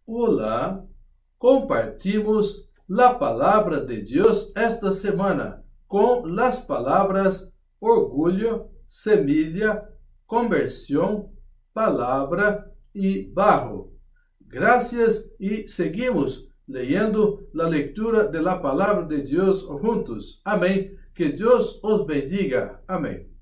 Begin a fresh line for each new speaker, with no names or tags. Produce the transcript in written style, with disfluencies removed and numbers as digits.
Olá, compartimos la palabra de Dios esta semana con las palabras orgullo, semilla, conversión, palabra y barro. Gracias y seguimos leyendo la lectura de la palabra de Dios juntos. Amén. Que Dios os bendiga. Amén.